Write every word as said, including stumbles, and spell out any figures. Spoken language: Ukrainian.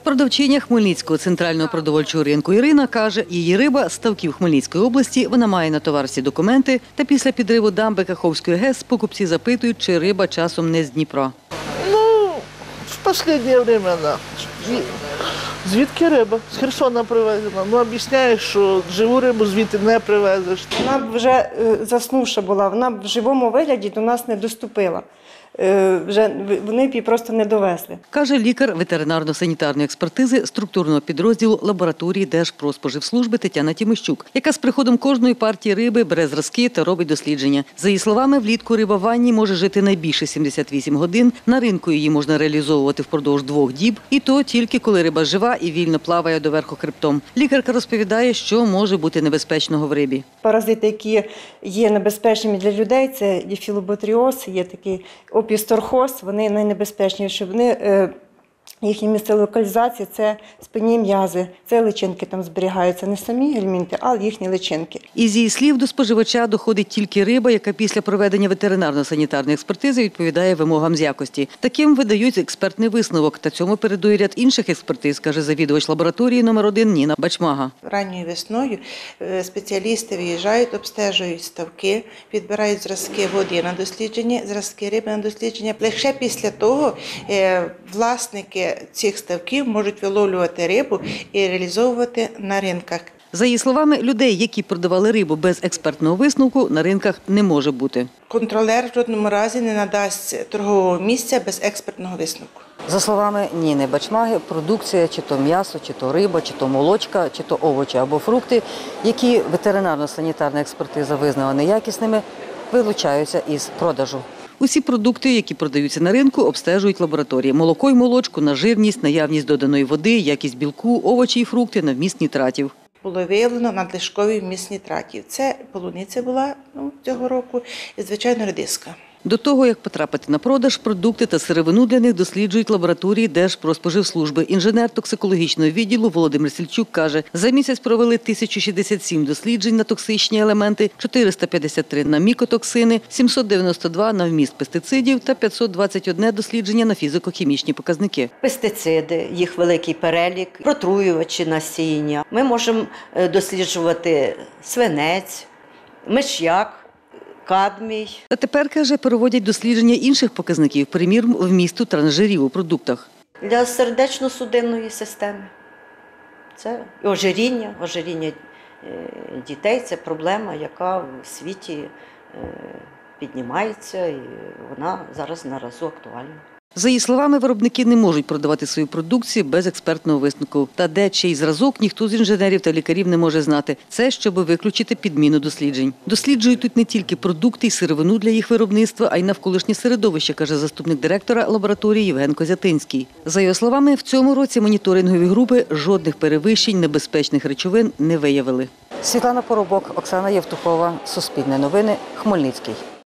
Продавчиня Хмельницького центрального продовольчого ринку Ірина каже, її риба з ставків Хмельницької області, вона має на товар всі документи, та після підриву дамби Каховської ГЕС покупці запитують, чи риба часом не з Дніпра. Ну, в останнє время, да. Звідки риба? З Херсона привезена. Ну, об'ясняєш, що живу рибу звідти не привезеш. Вона б вже заснувша була, вона б в живому вигляді до нас не доступила. Вже вони б її просто не довезли. Каже лікар ветеринарно-санітарної експертизи структурного підрозділу лабораторії Держпродспоживслужби Тетяна Тімощук, яка з приходом кожної партії риби бере зразки та робить дослідження. За її словами, влітку риба в ванні може жити найбільше сімдесят вісім годин, на ринку її можна реалізовувати впродовж двох діб, і то тільки коли риба жива і вільно плаває доверху хребтом. Лікарка розповідає, що може бути небезпечного в рибі. Паразити, які є небезпечними для людей, це діфілоботріоз, є такий опісторхоз, вони найнебезпечніші. Вони, їхня місце локалізації – це спинні м'язи, це личинки там зберігаються, не самі елементи, а їхні личинки. Із її слів, до споживача доходить тільки риба, яка після проведення ветеринарно-санітарної експертизи відповідає вимогам з якості. Таким видають експертний висновок, та цьому передує ряд інших експертиз, каже завідувач лабораторії номер один Ніна Бачмага. Ранньою весною спеціалісти виїжджають, обстежують ставки, підбирають зразки води на дослідження, зразки риби на дослідження. Лише після того власники цих ставків можуть виловлювати рибу і реалізовувати на ринках. За її словами, людей, які продавали рибу без експертного висновку, на ринках не може бути. Контролер в жодному разі не надасть торгового місця без експертного висновку. За словами Ніни Бачмаги, продукція, чи то м'ясо, чи то риба, чи то молочка, чи то овочі або фрукти, які ветеринарно-санітарна експертиза визнала неякісними, вилучаються із продажу. Усі продукти, які продаються на ринку, обстежують лабораторії. Молоко й молочку на жирність, наявність доданої води, якість білку, овочі і фрукти на вміст нітратів. Було виявлено надлишковий вміст нітратів. Це полуниця була ну, цього року і, звичайно, редиска. До того, як потрапити на продаж, продукти та сировину для них досліджують лабораторії Держпродспоживслужби. Інженер токсикологічного відділу Володимир Сільчук каже, за місяць провели тисячу шістдесят сім досліджень на токсичні елементи, чотириста п'ятдесят три на мікотоксини, сімсот дев'яносто два на вміст пестицидів та п'ятсот двадцять одне дослідження на фізико-хімічні показники. Пестициди, їх великий перелік, протруювачі насіння. Ми можемо досліджувати свинець, миш'як, кадмій. А тепер, каже, проводять дослідження інших показників, приміром, вмісту трансжирів у продуктах. Для сердечно-судинної системи. Це і ожиріння, ожиріння дітей – це проблема, яка в світі піднімається, і вона зараз наразі актуальна. За її словами, виробники не можуть продавати свою продукцію без експертного висновку. Та де чий зразок, ніхто з інженерів та лікарів не може знати. Це, щоб виключити підміну досліджень. Досліджують тут не тільки продукти і сировину для їх виробництва, а й навколишнє середовище, каже заступник директора лабораторії Євген Козятинський. За його словами, в цьому році моніторингові групи жодних перевищень небезпечних речовин не виявили. Світлана Поробок, Оксана Євтухова, Суспільне новини, Хмельницький.